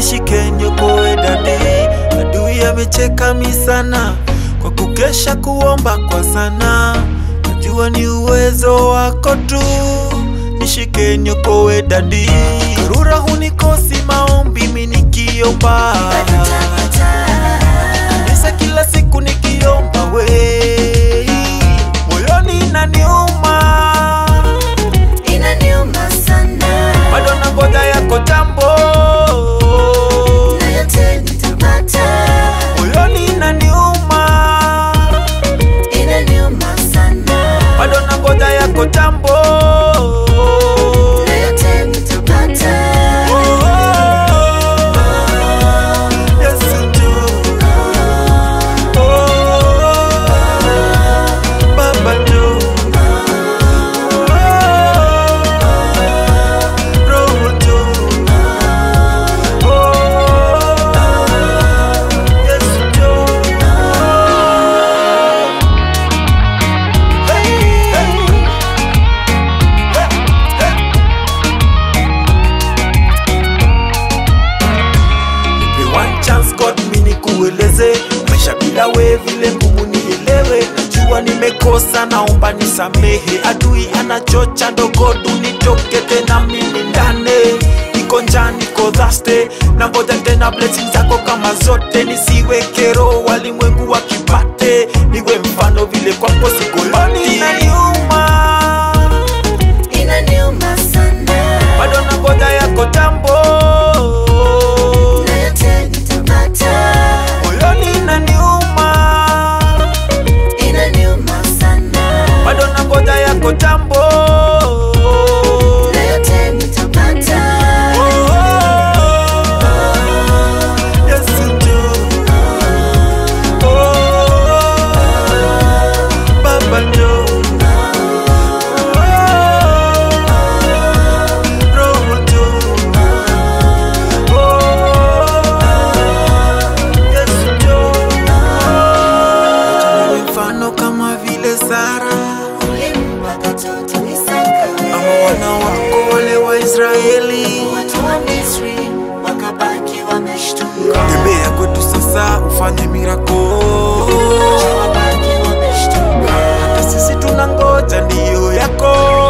nishike nyokoe dadi. Adui amecheka mi sana kwa kukesha kuomba kwa sana. Najua ni uwezo wako tu, nishike nyokoe dadi. Karura hunikosi maombi mimi nikiomba, nisa kila siku nikiomba we. Moyoni inaniuma sana, bado nangoja yako jambo na yote nitapata. Moyoni inaniuma sana, bado nangoja yako jambo na yote nitapata. Kueleze maisha bila wewe vile ngumu nielewe. Najua nimekosa, naomba nisamehe. Adui anachocha ndogo nitoke tena mimi ndani. Niko njaa, niko thirsty, na ngoja tena blessings zako kama zote. Nisiwe kero walimwengu wakipate, niwe mfano vile kwako sikoloni. Inaniuma sana, bado nangoja yako jambo na yote nitapata. Inaniuma sana, bado nangoja yako jambo na yote nitapata. Yesu njoo, Baba njoo, Roho njoo, Yesu njoo. Mfano kama vile Sara ulimpa mtoto Isaka, ama wana wako wale wa Israeli, watu wa Misri wakabaki wameshtuka. Tembea kwetu sasa ufanye miracle, wakabaki wameshtuka. Hata sisi tunangoja ndio yako.